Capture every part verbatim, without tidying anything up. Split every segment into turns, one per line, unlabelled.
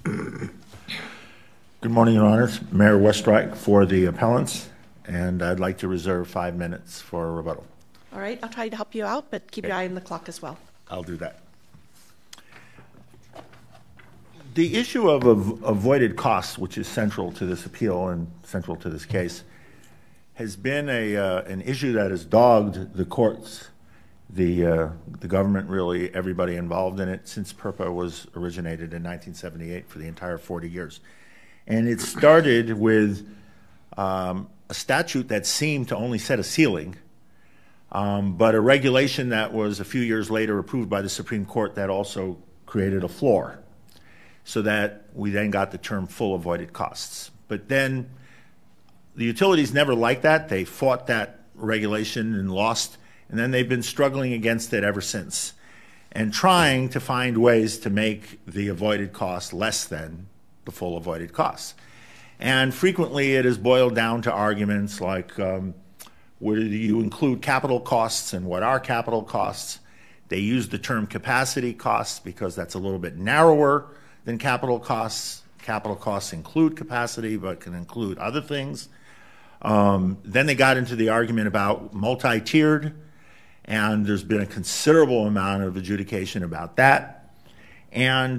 Good morning, Your Honors. Mayor Westreich for the appellants, and I'd like to reserve five minutes for a rebuttal.
All right, I'll try to help you out, but keep
Okay.
your eye on the clock as well.
I'll do that. The issue of av- avoided costs, which is central to this appeal and central to this case, has been a uh, an issue that has dogged the courts, the uh, the government, really everybody involved in it since PURPA was originated in nineteen seventy-eight for the entire forty years. And it started with um, a statute that seemed to only set a ceiling, um, but a regulation that was a few years later approved by the Supreme Court that also created a floor, so that we then got the term full avoided costs. But then the utilities never liked that. They fought that regulation and lost, and then they've been struggling against it ever since and trying to find ways to make the avoided costs less than the full avoided costs. And frequently it is boiled down to arguments like, um, where do you include capital costs and what are capital costs? They use the term capacity costs because that's a little bit narrower than capital costs. Capital costs include capacity but can include other things. Um, then they got into the argument about multi-tiered, and there's been a considerable amount of adjudication about that. And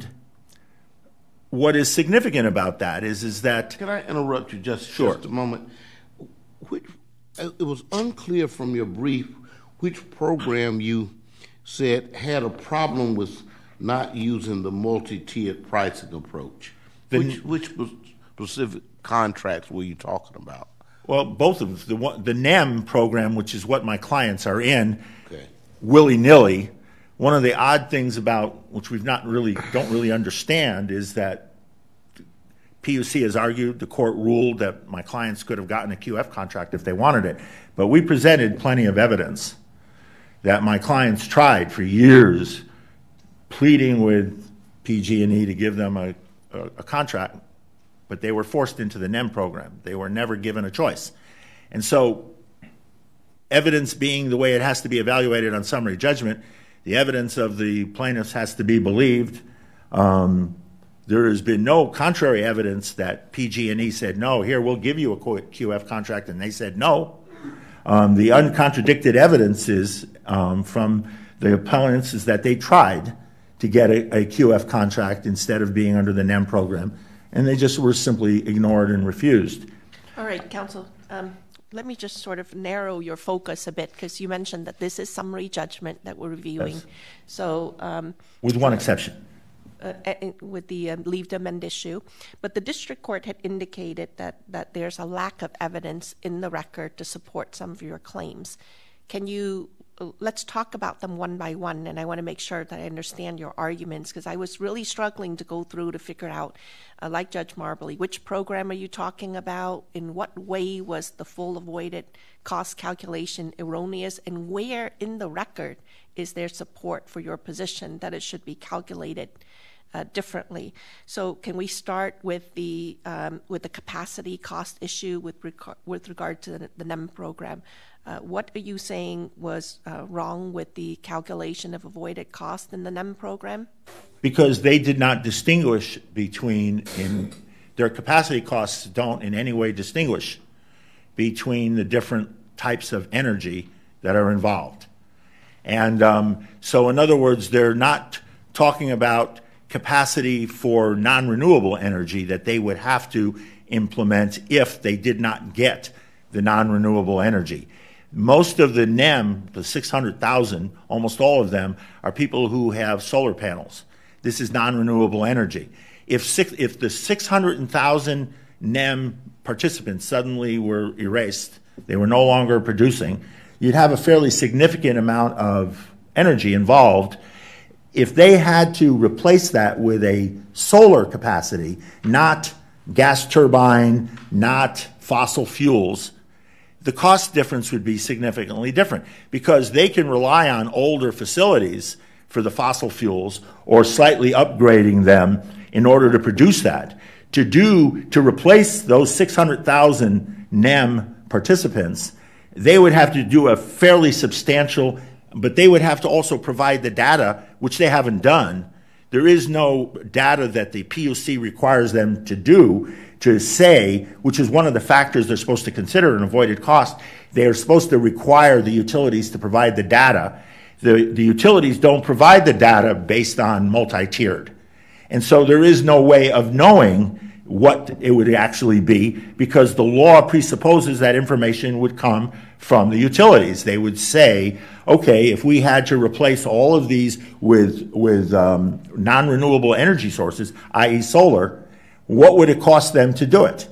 what is significant about that is, is that...
Can I interrupt you just,
sure.
just a moment? Which, it was unclear from your brief which program you said had a problem with not using the multi-tiered pricing approach.
The,
which, which specific contracts were you talking about?
Well, both of them. The, one, the N E M program, which is what my clients are in,
okay.
willy-nilly. One of the odd things about, which we've not really, don't really understand, is that P U C has argued, the court ruled that my clients could have gotten a Q F contract if they wanted it. But we presented plenty of evidence that my clients tried for years pleading with P G and E to give them a, a, a contract, but they were forced into the N E M program. They were never given a choice. And so, evidence being the way it has to be evaluated on summary judgment, the evidence of the plaintiffs has to be believed. Um, there has been no contrary evidence that P G and E said, no, here, we'll give you a Q F contract, and they said no. Um, the uncontradicted evidence is um, from the appellants is that they tried to get a, a Q F contract instead of being under the N E M program, and they just were simply ignored and refused.
All right, counsel. Um, let me just sort of narrow your focus a bit, because you mentioned that this is summary judgment that we're reviewing.
Yes.
So, um,
with one exception.
Uh, with the um, leave to amend issue. But the district court had indicated that, that there's a lack of evidence in the record to support some of your claims. Can you, uh, let's talk about them one by one, and I want to make sure that I understand your arguments, because I was really struggling to go through to figure out, uh, like Judge Marbley, which program are you talking about, in what way was the full avoided cost calculation erroneous, and where in the record is there support for your position that it should be calculated Uh, differently. So can we start with the um, with the capacity cost issue with rec- with regard to the, the N E M program? Uh, what are you saying was uh, wrong with the calculation of avoided cost in the N E M program?
Because they did not distinguish between, in their capacity costs don't in any way distinguish between the different types of energy that are involved. And um, so in other words, they're not talking about capacity for non-renewable energy that they would have to implement if they did not get the non-renewable energy. Most of the N E M, the six hundred thousand, almost all of them, are people who have solar panels. This is non-renewable energy. If, six, if the six hundred thousand N E M participants suddenly were erased, they were no longer producing, you'd have a fairly significant amount of energy involved. If they had to replace that with a solar capacity, not gas turbine, not fossil fuels, the cost difference would be significantly different, because they can rely on older facilities for the fossil fuels or slightly upgrading them in order to produce that. To do, to replace those six hundred thousand N E M participants, they would have to do a fairly substantial, but they would have to also provide the data, which they haven't done, There is no data that the P U C requires them to do to say, which is one of the factors they're supposed to consider in avoided cost. They are supposed to require the utilities to provide the data. The, the utilities don't provide the data based on multi-tiered. And so there is no way of knowing what it would actually be, because the law presupposes that information would come from the utilities. They would say, okay, if we had to replace all of these with, with um, non-renewable energy sources, that is solar, what would it cost them to do it?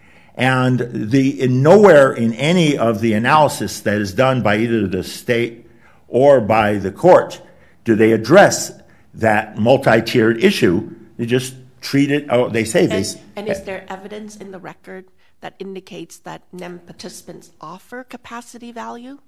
And the, in nowhere in any of the analysis that is done by either the state or by the court do they address that multi-tiered issue. They just treat it, oh, they say
and,
this.
And is there evidence in the record that indicates that N E M participants offer capacity value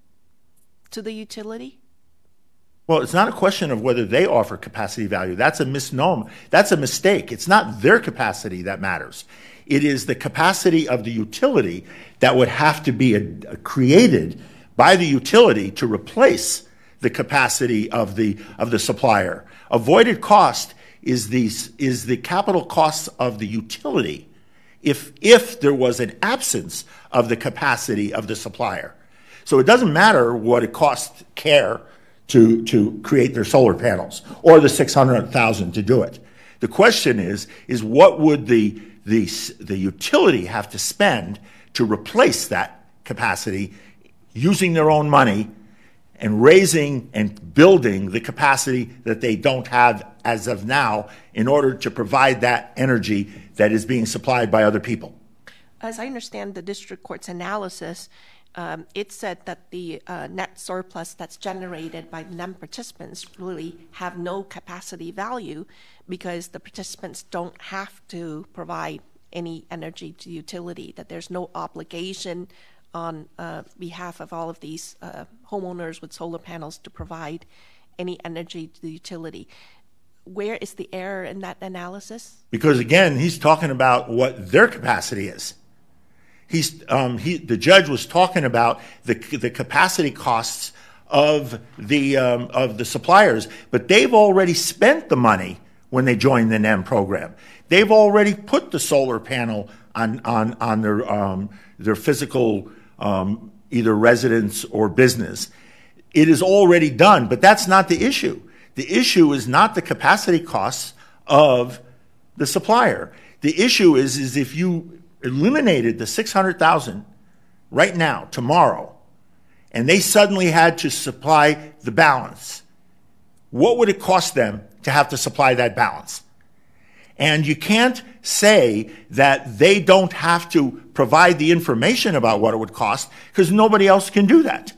to the utility?
Well, it's not a question of whether they offer capacity value. That's a misnomer. That's a mistake. It's not their capacity that matters. It is the capacity of the utility that would have to be a, a created by the utility to replace the capacity of the, of the supplier. Avoided cost is the, is the capital costs of the utility if, if there was an absence of the capacity of the supplier. So it doesn't matter what it costs CARE to, to create their solar panels or the six hundred thousand to do it. The question is, is what would the, the, the utility have to spend to replace that capacity using their own money and raising and building the capacity that they don't have as of now in order to provide that energy that is being supplied by other people.
As I understand the district court's analysis, um, it said that the uh, net surplus that's generated by N E M participants really have no capacity value because the participants don't have to provide any energy to the utility, that there's no obligation on uh, behalf of all of these uh, homeowners with solar panels to provide any energy to the utility. Where is the error in that analysis?
Because again, he's talking about what their capacity is. He's, um, he, the judge was talking about the, the capacity costs of the, um, of the suppliers, but they've already spent the money when they joined the N E M program. They've already put the solar panel on, on, on their, um, their physical um, either residence or business. It is already done, but that's not the issue. The issue is not the capacity costs of the supplier. The issue is, is if you eliminated the six hundred thousand right now, tomorrow, and they suddenly had to supply the balance, what would it cost them to have to supply that balance? And you can't say that they don't have to provide the information about what it would cost because nobody else can do that.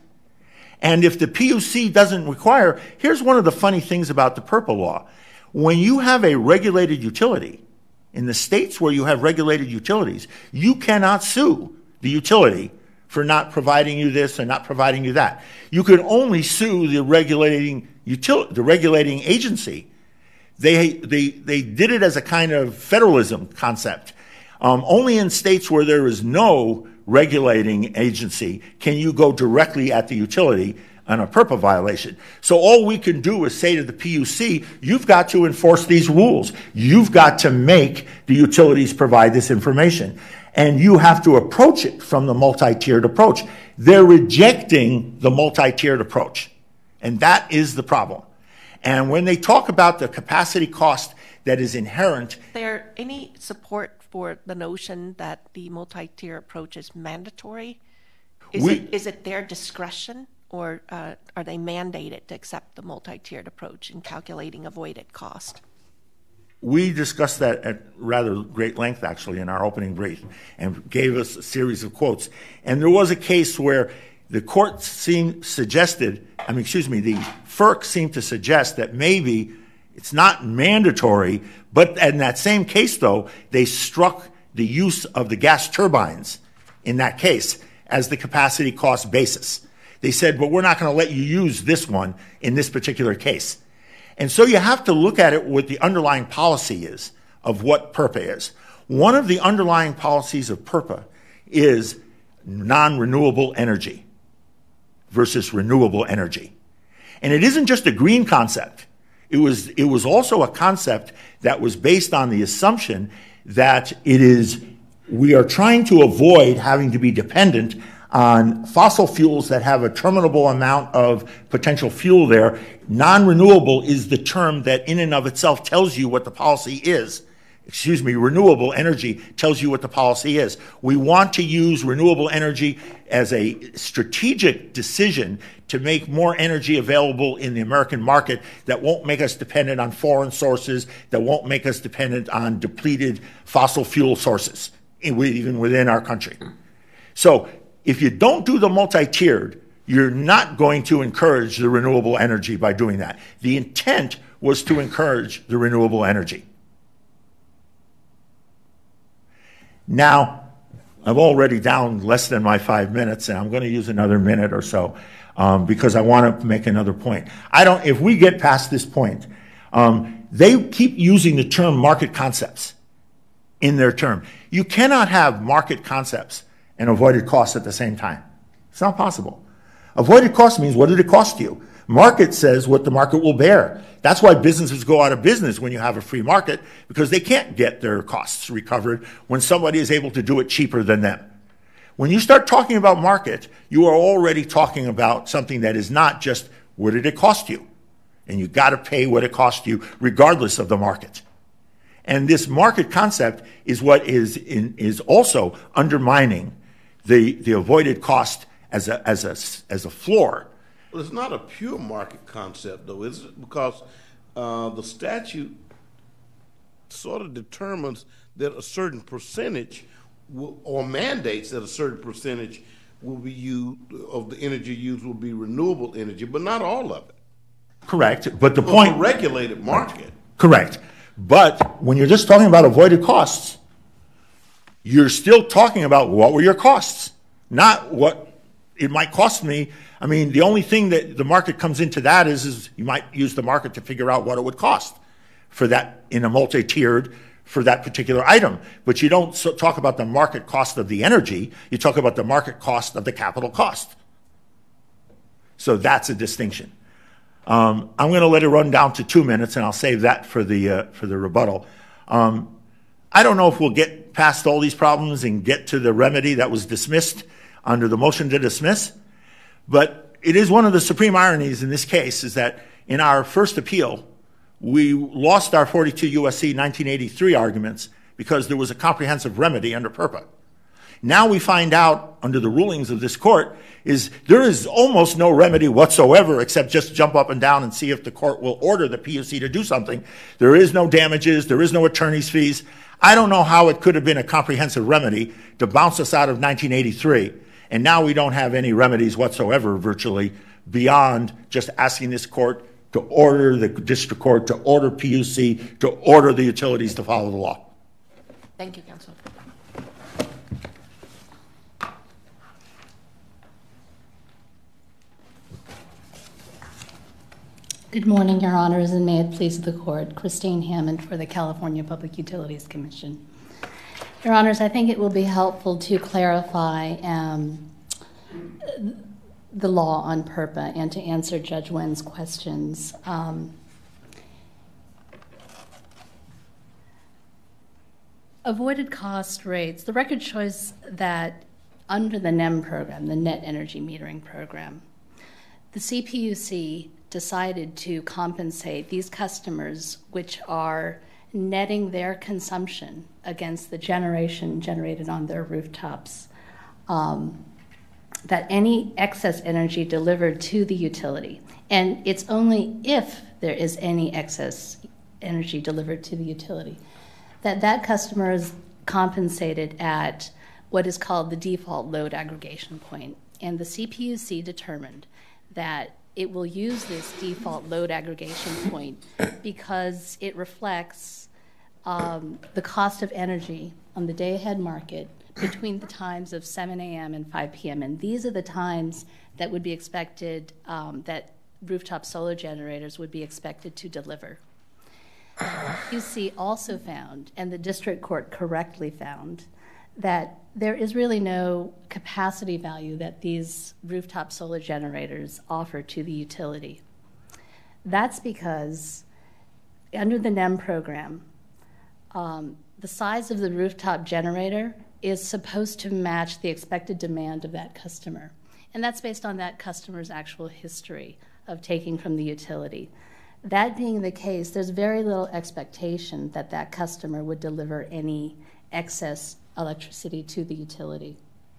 And if the P U C doesn't require, here's one of the funny things about the PURPA law. When you have a regulated utility, in the states where you have regulated utilities, you cannot sue the utility for not providing you this or not providing you that. You can only sue the regulating util- the regulating agency. They, they, they did it as a kind of federalism concept. Um, only in states where there is no regulating agency can you go directly at the utility on a PURPA violation. So all we can do is say to the P U C, you've got to enforce these rules. You've got to make the utilities provide this information. And you have to approach it from the multi-tiered approach. They're rejecting the multi-tiered approach. And that is the problem. And when they talk about the capacity cost that is inherent.
Is there any support for the notion that the multi-tier approach is mandatory? Is,
we,
it, is it their discretion, or uh, are they mandated to accept the multi-tiered approach in calculating avoided cost?
We discussed that at rather great length, actually, in our opening brief, and gave us a series of quotes. And there was a case where the court seemed suggested, I mean, excuse me, the F E R C seemed to suggest that maybe it's not mandatory, but in that same case, though, they struck the use of the gas turbines in that case as the capacity cost basis. They said, but we're not going to let you use this one in this particular case. And so you have to look at it what the underlying policy is of what PURPA is. One of the underlying policies of PURPA is non-renewable energy versus renewable energy. And it isn't just a green concept. It was, it was also a concept that was based on the assumption that it is, we are trying to avoid having to be dependent on fossil fuels that have a terminable amount of potential fuel there. Non-renewable is the term that in and of itself tells you what the policy is. Excuse me, renewable energy tells you what the policy is. We want to use renewable energy as a strategic decision to make more energy available in the American market that won't make us dependent on foreign sources, that won't make us dependent on depleted fossil fuel sources, even within our country. So if you don't do the multi-tiered, you're not going to encourage the renewable energy by doing that. The intent was to encourage the renewable energy. Now, I'm already down less than my five minutes, and I'm going to use another minute or so um, because I want to make another point. I don't. If we get past this point, um, they keep using the term market concepts in their term. You cannot have market concepts and avoided costs at the same time. It's not possible. Avoided cost means, what did it cost you? Market says what the market will bear. That's why businesses go out of business when you have a free market, because they can't get their costs recovered when somebody is able to do it cheaper than them. When you start talking about market, you are already talking about something that is not just what did it cost you? And you got to pay what it cost you regardless of the market. And this market concept is what is, in, is also undermining the, the avoided cost as a, as a, as a floor.
Well, it's not a pure market concept, though, is it? Because uh, the statute sort of determines that a certain percentage will, or mandates that a certain percentage will be used, of the energy used will be renewable energy, but not all of it.
Correct, but the
So
point...
it's a regulated market.
Correct. But when you're just talking about avoided costs, you're still talking about what were your costs, not what it might cost me. I mean, the only thing that the market comes into that is, is you might use the market to figure out what it would cost for that in a multi-tiered for that particular item. But you don't so talk about the market cost of the energy. You talk about the market cost of the capital cost. So that's a distinction. Um, I'm going to let it run down to two minutes, and I'll save that for the uh, for the rebuttal. Um, I don't know if we'll get past all these problems and get to the remedy that was dismissed under the motion to dismiss. But it is one of the supreme ironies in this case is that in our first appeal, we lost our forty-two U S C nineteen eighty-three arguments because there was a comprehensive remedy under PURPA. Now we find out under the rulings of this court is there is almost no remedy whatsoever except just jump up and down and see if the court will order the P U C to do something. There is no damages. There is no attorney's fees. I don't know how it could have been a comprehensive remedy to bounce us out of nineteen eighty-three. And now we don't have any remedies whatsoever, virtually, beyond just asking this court to order the district court, to order P U C, to order the utilities to follow the law.
Thank you, counsel.
Good morning, Your Honors, and may it please the Court. Christine Hammond for the California Public Utilities Commission. Your Honors, I think it will be helpful to clarify um, the law on PURPA and to answer Judge Nguyen's questions. Um, avoided cost rates, the record shows that under the N E M program, the Net Energy Metering Program, the C P U C decided to compensate these customers which are netting their consumption against the generation generated on their rooftops, um, that any excess energy delivered to the utility, and it's only if there is any excess energy delivered to the utility, that that customer is compensated at what is called the default load aggregation point. And the C P U C determined that it will use this default load aggregation point because it reflects um, the cost of energy on the day-ahead market between the times of seven a m and five p m And these are the times that would be expected, um, that rooftop solar generators would be expected to deliver. The C P U C also found, and the district court correctly found, that there is really no capacity value that these rooftop solar generators offer to the utility. That's because under the NEM program, um, the size of the rooftop generator is supposed to match the expected demand of that customer. And that's based on that customer's actual history of taking from the utility. That being the case, there's very little expectation that that customer would deliver any excess electricity to the utility.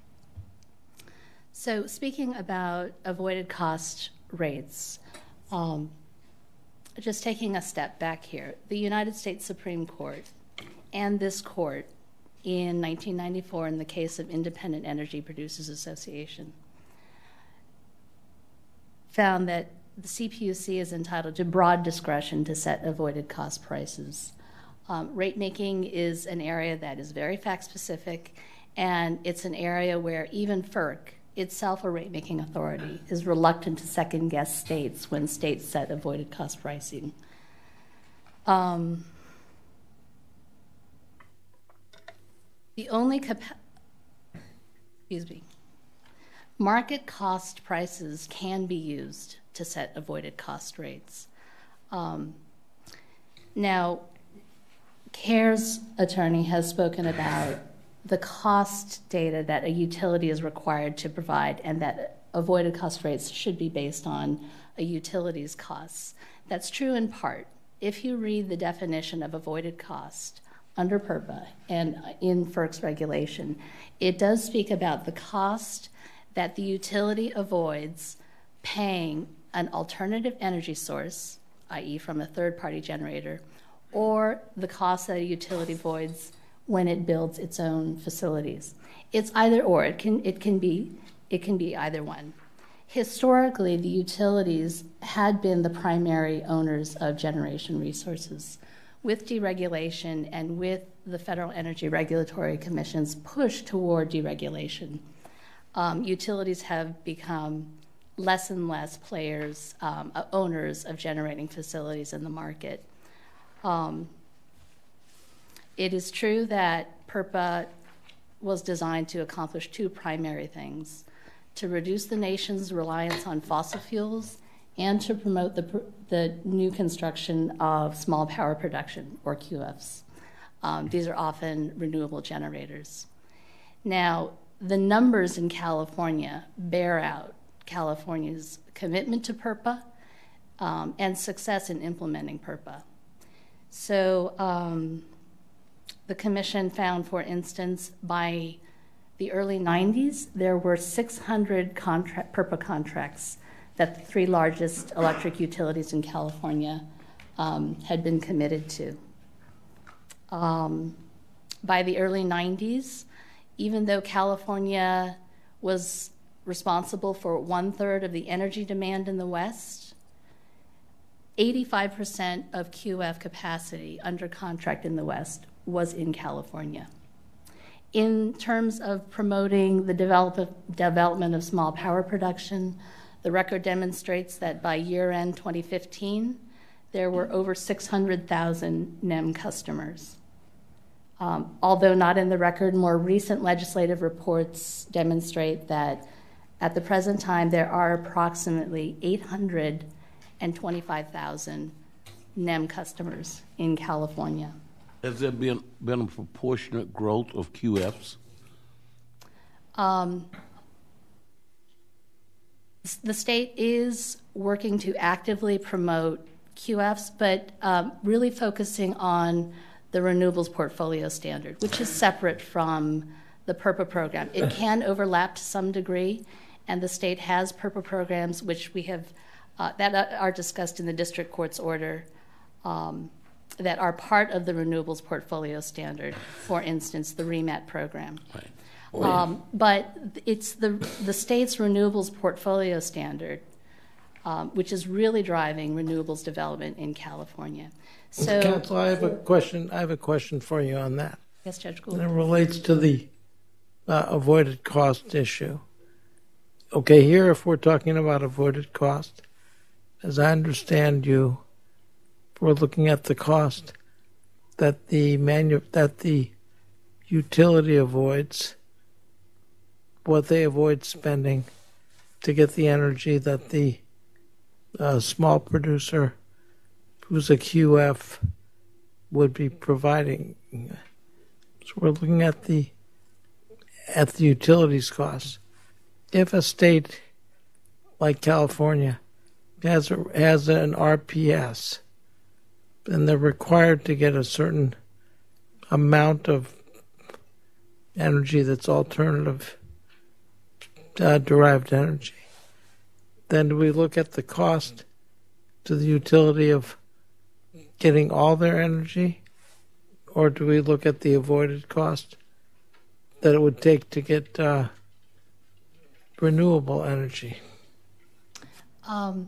So speaking about avoided cost rates, um, just taking a step back here, the United States Supreme Court and this court in nineteen ninety-four in the case of Independent Energy Producers Association found that the C P U C is entitled to broad discretion to set avoided cost prices. Um, rate making is an area that is very fact specific, and it's an area where even F E R C, itself a rate making authority, is reluctant to second guess states when states set avoided cost pricing. Um, the only capa- excuse me, market cost prices can be used to set avoided cost rates. Um, now, CARE's attorney has spoken about the cost data that a utility is required to provide and that avoided cost rates should be based on a utility's costs. That's true in part. If you read the definition of avoided cost under PURPA and in F E R C's regulation, it does speak about the cost that the utility avoids paying an alternative energy source, that is from a third-party generator, or the cost that a utility avoids when it builds its own facilities. It's either or. It can, it can be, it can be either one. Historically, the utilities had been the primary owners of generation resources. With deregulation and with the Federal Energy Regulatory Commission's push toward deregulation, um, utilities have become less and less players, um, owners of generating facilities in the market. Um, it is true that PURPA was designed to accomplish two primary things: to reduce the nation's reliance on fossil fuels and to promote the, the new construction of small power production, or Q Fs. Um, these are often renewable generators. Now, the numbers in California bear out California's commitment to PURPA um, and success in implementing PURPA. So um, the commission found, for instance, by the early nineties, there were six hundred contract, PURPA contracts that the three largest electric utilities in California um, had been committed to. Um, by the early nineties, even though California was responsible for one-third of the energy demand in the West, eighty-five percent of Q F capacity under contract in the West was in California. In terms of promoting the develop development of small power production, the record demonstrates that by year-end twenty fifteen, there were over six hundred thousand NEM customers. Um, although not in the record, more recent legislative reports demonstrate that at the present time, there are approximately eight hundred twenty-five thousand NEM customers in California.
Has there been, been a proportionate growth of Q Fs?
Um, the state is working to actively promote Q Fs, but um, really focusing on the renewables portfolio standard, which is separate from the PURPA program. It can overlap to some degree, and the state has PURPA programs which we have, uh, that are discussed in the district court's order, um, that are part of the renewables portfolio standard, for instance, the REMAT program. Right. Um, but it's the, the state's renewables portfolio standard, um, which is really driving renewables development in California. So,
Council, I have a question. I have a question for you on that.
Yes, Judge Gould.
And it relates to the uh, avoided cost issue. Okay, here, if we're talking about avoided cost, as I understand you, we're looking at the cost that the manu- that the utility avoids, what they avoid spending to get the energy that the uh, small producer who's a Q F would be providing. So we're looking at the at the utilities costs. If a state like California has a, has an R P S, then they're required to get a certain amount of energy that's alternative uh, derived energy. Then do we look at the cost to the utility of getting all their energy, or do we look at the avoided cost that it would take to get uh, renewable energy?
Um,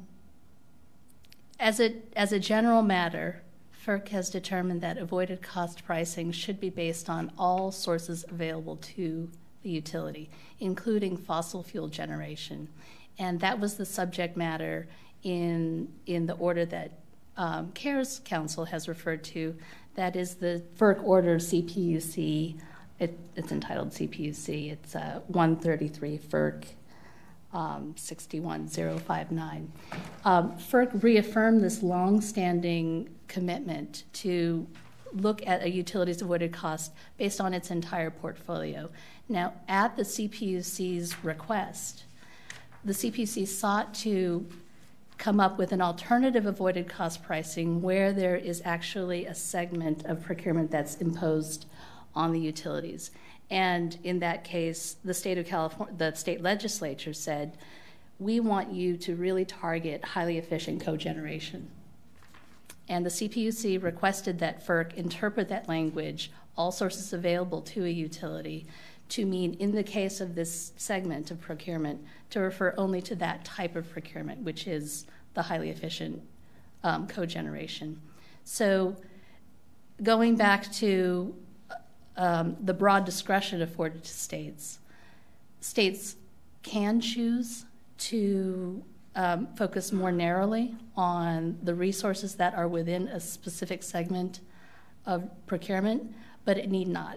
as a as a general matter, FERC has determined that avoided cost pricing should be based on all sources available to the utility, including fossil fuel generation. And that was the subject matter in, in the order that um, CARES Council has referred to. That is the FERC order C P U C. It, it's entitled C P U C. It's uh, one thirty-three FERC um, six one zero five nine. Um, FERC reaffirmed this long-standing commitment to look at a utility's avoided cost based on its entire portfolio. Now, at the C P U C's request, the C P U C sought to come up with an alternative avoided cost pricing where there is actually a segment of procurement that's imposed on the utilities. And in that case, the state of California, the state legislature said, we want you to really target highly efficient cogeneration. And the C P U C requested that FERC interpret that language, all sources available to a utility, to mean, in the case of this segment of procurement, to refer only to that type of procurement, which is the highly efficient um, cogeneration. So going back to um, the broad discretion afforded to states, states can choose to um, focus more narrowly on the resources that are within a specific segment of procurement, but it need not.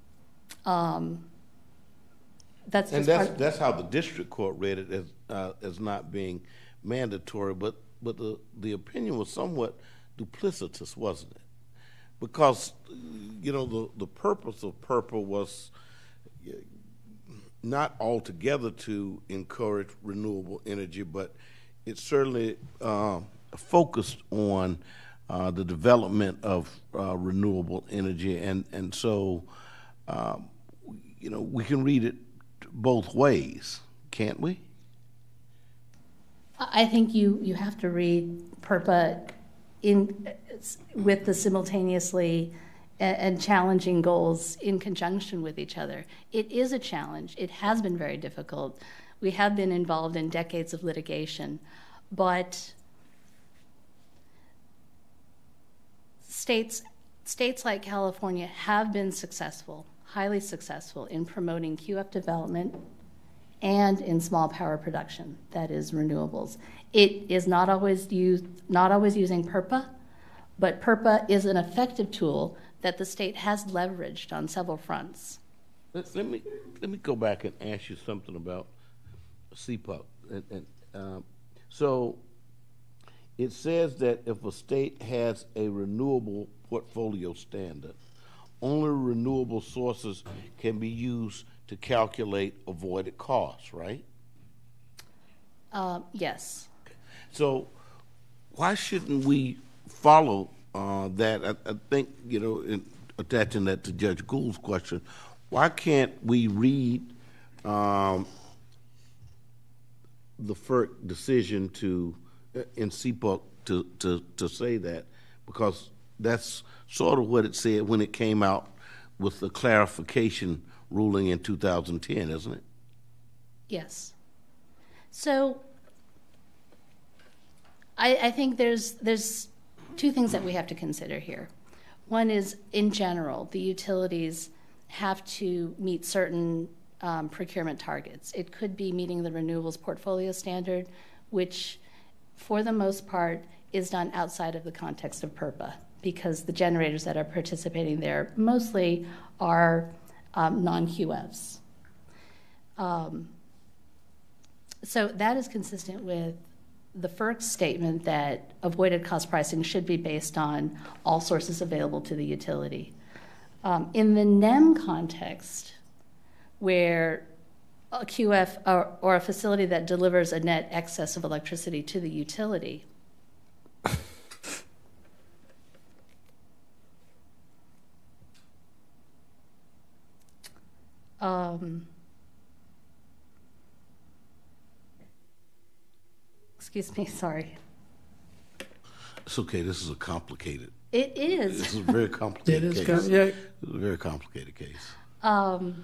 Um, That's
and
just
that's
part-
that's how the district court read it, as uh, as not being mandatory. But but the the opinion was somewhat duplicitous, wasn't it? Because you know the the purpose of PURPA was not altogether to encourage renewable energy, but it certainly uh, focused on uh, the development of uh, renewable energy, and and so um, you know we can read it both ways, can't we?
I think you, you have to read PURPA in with the simultaneously and challenging goals in conjunction with each other. It is a challenge. It has been very difficult. We have been involved in decades of litigation, but states states like California have been successful, highly successful, in promoting Q F development and in small power production, that is renewables. It is not always used, not always using PURPA, but PURPA is an effective tool that the state has leveraged on several fronts.
Let, let me let me go back and ask you something about C P U C. And, and, um, so it says that if a state has a renewable portfolio standard, only renewable sources can be used to calculate avoided costs, right?
Um, yes.
So why shouldn't we follow uh, that? I, I think, you know, in attaching that to Judge Gould's question, why can't we read um, the FERC decision to, in C P U C to, to, to say that? Because that's sort of what it said when it came out with the clarification ruling in two thousand ten, isn't it?
Yes. So I, I think there's there's two things that we have to consider here. One is, in general, the utilities have to meet certain um, procurement targets. It could be meeting the renewables portfolio standard, which for the most part is done outside of the context of PURPA, because the generators that are participating there mostly are um, non-Q Fs. Um, so that is consistent with the F E R C's statement that avoided cost pricing should be based on all sources available to the utility. Um, in the N E M context, where a Q F or, or a facility that delivers a net excess of electricity to the utility um, excuse me, sorry.
It's okay. This is a complicated.
It is.
This is a very complicated
It is
case.
com- yeah.
It's a very complicated case.
Um,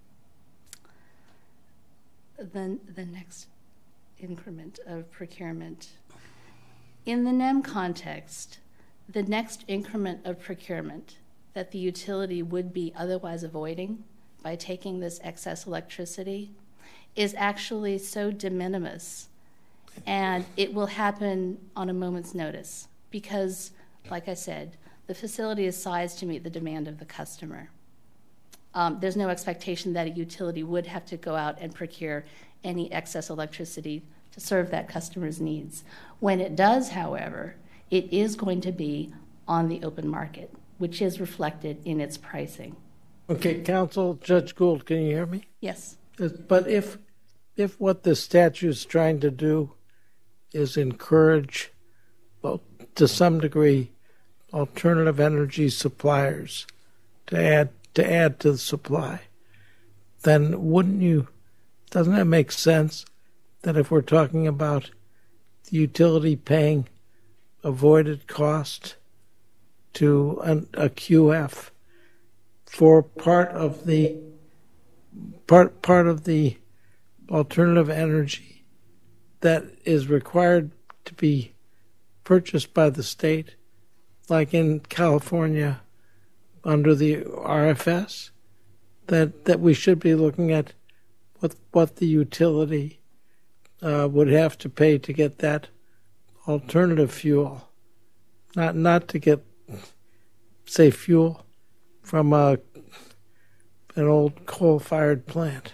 then the next increment of procurement. In the N E M context, the next increment of procurement that the utility would be otherwise avoiding by taking this excess electricity is actually so de minimis, and it will happen on a moment's notice because, like I said, the facility is sized to meet the demand of the customer. Um, there's no expectation that a utility would have to go out and procure any excess electricity to serve that customer's needs. When it does, however, it is going to be on the open market, which is reflected in its pricing.
Okay, Counsel, Judge Gould, can you hear me?
Yes.
But if if what the statute's trying to do is encourage, well, to some degree, alternative energy suppliers to add to add to the supply, then wouldn't you, doesn't it make sense that if we're talking about the utility paying avoided cost to an, a Q F for part of the part part of the alternative energy that is required to be purchased by the state, like in California under the R F S, that that we should be looking at what what the utility uh, would have to pay to get that alternative fuel, not not to get, say, fuel from a an old coal-fired plant.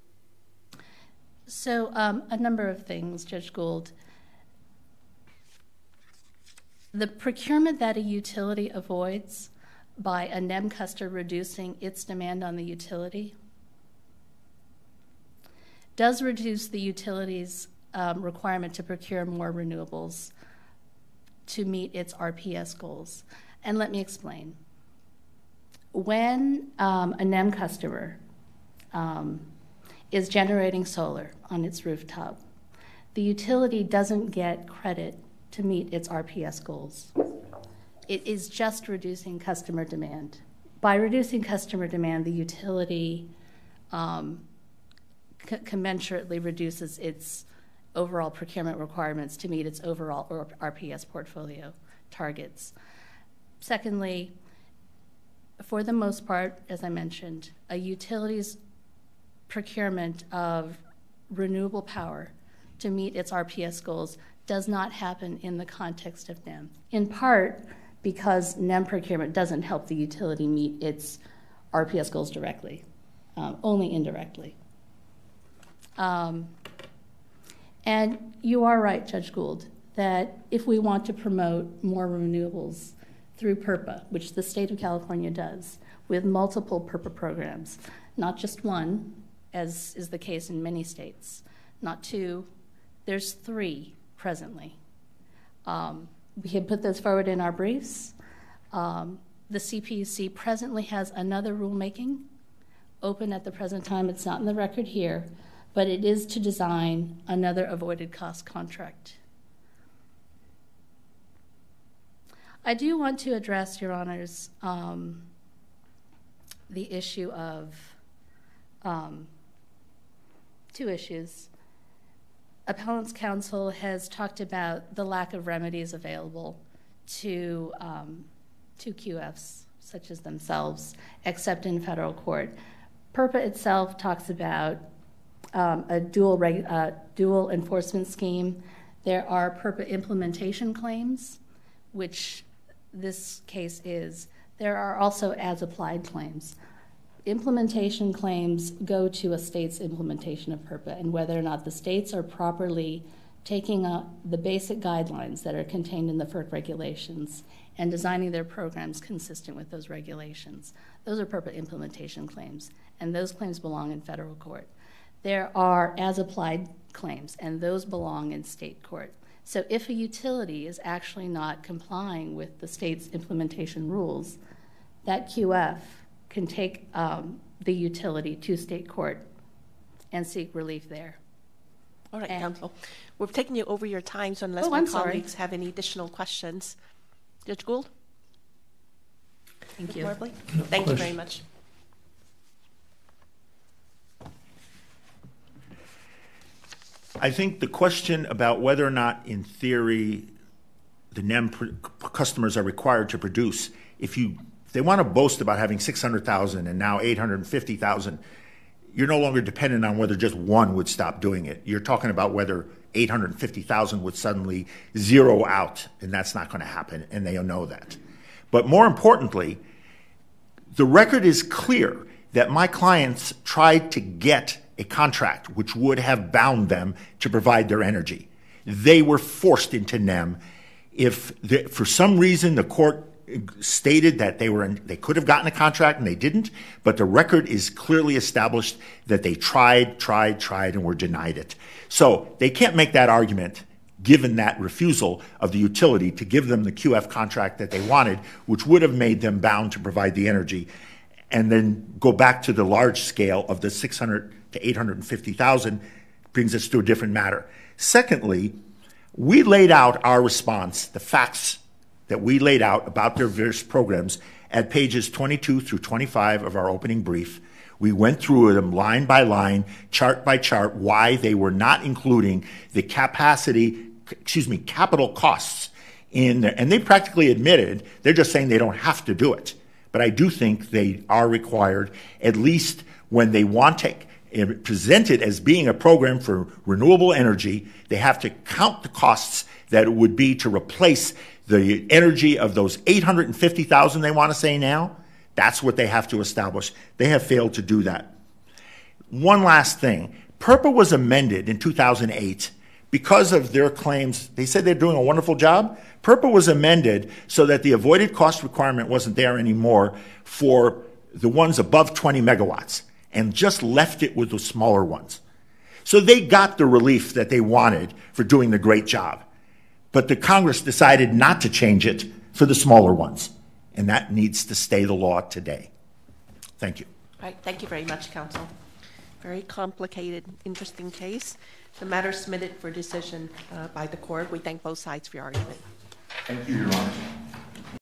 So um, a number of things, Judge Gould. The procurement that a utility avoids by a N E M customer reducing its demand on the utility does reduce the utility's um, requirement to procure more renewables to meet its R P S goals. And let me explain. When um, a N E M customer um, is generating solar on its rooftop, the utility doesn't get credit to meet its R P S goals. It is just reducing customer demand. By reducing customer demand, the utility um, c- commensurately reduces its overall procurement requirements to meet its overall R P S portfolio targets. Secondly, for the most part, as I mentioned, a utility's procurement of renewable power to meet its R P S goals does not happen in the context of N E M, in part because N E M procurement doesn't help the utility meet its R P S goals directly, um, only indirectly. Um, and you are right, Judge Gould, that if we want to promote more renewables through PURPA, which the state of California does, with multiple PURPA programs, not just one, as is the case in many states, not two, there's three presently. Um, we had put those forward in our briefs. Um, the C P U C presently has another rulemaking open at the present time. It's not in the record here, but it is to design another avoided cost contract. I do want to address, Your Honors, um, the issue of um, two issues. Appellant's counsel has talked about the lack of remedies available to, um, to Q Fs, such as themselves, except in federal court. PURPA itself talks about um, a dual, reg- uh, dual enforcement scheme. There are PURPA implementation claims, which this case is. There are also as-applied claims. Implementation claims go to a state's implementation of PURPA and whether or not the states are properly taking uh, the basic guidelines that are contained in the F E R C regulations and designing their programs consistent with those regulations. Those are purpose implementation claims, and those claims belong in federal court. There are as-applied claims, and those belong in state court. So if a utility is actually not complying with the state's implementation rules, that Q F can take um, the utility to state court and seek relief there.
All right,
and,
Counsel. We've taken you over your time, so unless
oh,
my
I'm
colleagues
sorry.
have any additional questions. Judge Gould?
Thank you.
Marbley? Thank you very much.
I think the question about whether or not, in theory, the N E M pr- customers are required to produce, if you if they want to boast about having six hundred thousand and now eight hundred fifty thousand, you're no longer dependent on whether just one would stop doing it. You're talking about whether eight hundred fifty thousand would suddenly zero out, and that's not going to happen, and they know that. But more importantly, the record is clear that my clients tried to get a contract which would have bound them to provide their energy. They were forced into N E M. If the, for some reason the court stated that they were in, they could have gotten a contract and they didn't, but the record is clearly established that they tried, tried, tried, and were denied it. So they can't make that argument given that refusal of the utility to give them the Q F contract that they wanted, which would have made them bound to provide the energy, and then go back to the large scale of the six hundred to eight hundred fifty thousand brings us to a different matter. Secondly, we laid out our response, the facts that we laid out about their various programs at pages twenty-two through twenty-five of our opening brief. We went through them line by line, chart by chart, why they were not including the capacity, excuse me, capital costs in there. And they practically admitted, they're just saying they don't have to do it. But I do think they are required, at least when they want to present it as being a program for renewable energy, they have to count the costs that it would be to replace the energy of those eight hundred fifty thousand they want to say now. That's what they have to establish. They have failed to do that. One last thing. PURPA was amended in two thousand eight because of their claims. They said they're doing a wonderful job. PURPA was amended so that the avoided cost requirement wasn't there anymore for the ones above twenty megawatts and just left it with the smaller ones. So they got the relief that they wanted for doing the great job. But the Congress decided not to change it for the smaller ones. And that needs to stay the law today. Thank you.
All right. Thank you very much, Counsel. Very complicated, interesting case. The matter is submitted for decision uh, by the court. We thank both sides for your argument.
Thank you, Your Honor.